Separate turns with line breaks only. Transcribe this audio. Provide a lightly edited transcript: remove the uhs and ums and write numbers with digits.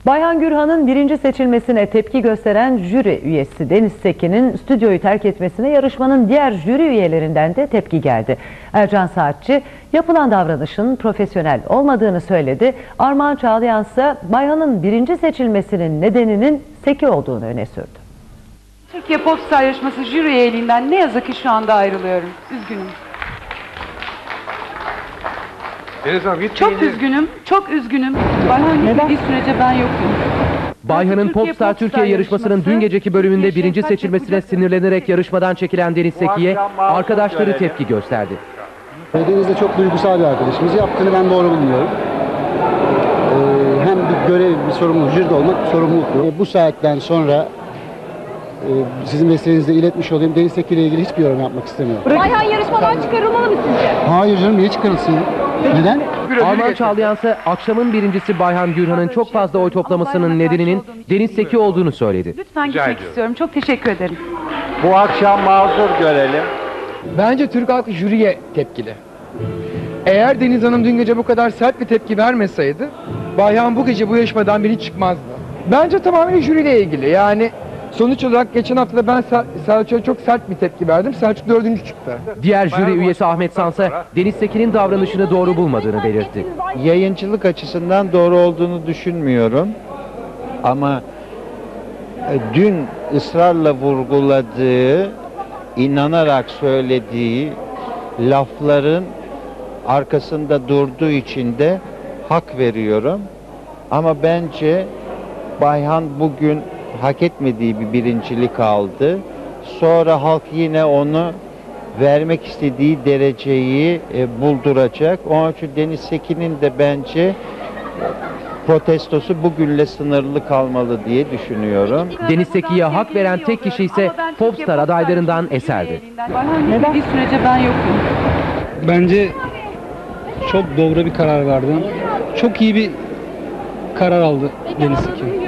Bayhan Gürhan'ın birinci seçilmesine tepki gösteren jüri üyesi Deniz Sekin'in stüdyoyu terk etmesine yarışmanın diğer jüri üyelerinden de tepki geldi. Ercan Saatçi yapılan davranışın profesyonel olmadığını söyledi. Armağan Çağlayan ise Bayhan'ın birinci seçilmesinin nedeninin Seki olduğunu öne sürdü.
Türkiye Popstar yarışması jüri üyeliğinden ne yazık ki şu anda ayrılıyorum. Üzgünüm. Çok üzgünüm, çok üzgünüm. Bayhan gitmediği sürece ben yokum.
Bayhan'ın Popstar Türkiye yarışmasının dün geceki bölümünde birinci seçilmesine sinirlenerek yarışmadan çekilen Deniz Seki'ye arkadaşları tepki gösterdi.
Deniz de çok duygusal bir arkadaşımız. Yaptığını ben doğru bulmuyorum. Hem bir görev, bir sorumluluk, jüride olmak bir sorumluluk. Bu saatten sonra sizin vesilenizle iletmiş olayım. Deniz Seki ile ilgili hiçbir yorum yapmak istemiyorum.
Bayhan yarışmadan çıkarılmalı mı sizce?
Hayır canım, niye çıkarılsın? Neden?
Armağan Çağlayan ise akşamın birincisi Bayhan Gürhan'ın çok fazla oy toplamasının nedeninin Deniz Seki olduğunu söyledi.
Lütfen gitmek istiyorum. Çok teşekkür ederim.
Bu akşam mazur görelim.
Bence Türk halkı jüriye tepkili. Eğer Deniz Hanım dün gece bu kadar sert bir tepki vermeseydi, Bayhan bu gece bu yarışmadan biri çıkmazdı. Bence tamamen jüriyle ilgili. Yani sonuç olarak geçen hafta da ben Selçuk'a çok sert bir tepki verdim. Selçuk 4. çıktı.
Diğer jüri üyesi Ahmet Sansa Deniz Seki'nin davranışını doğru bulmadığını belirtti.
Yayıncılık açısından doğru olduğunu düşünmüyorum. Ama dün ısrarla vurguladığı, inanarak söylediği lafların arkasında durduğu için de hak veriyorum. Ama bence Bayhan bugün hak etmediği bir birincilik aldı. Sonra halk yine onu vermek istediği dereceyi bulduracak. Onun için Deniz Seki'nin de bence protestosu bugünle sınırlı kalmalı diye düşünüyorum.
Deniz Seki'ye hak veren tek kişi ise Popstar adaylarından Eser'di.
Bayhan gitmediği sürece ben yokum.
Bence çok doğru bir karar verdi. Çok iyi bir karar aldı Deniz Seki.